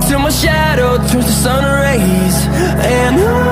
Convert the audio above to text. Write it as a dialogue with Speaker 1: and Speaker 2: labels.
Speaker 1: till my shadow turns to sun rays. And on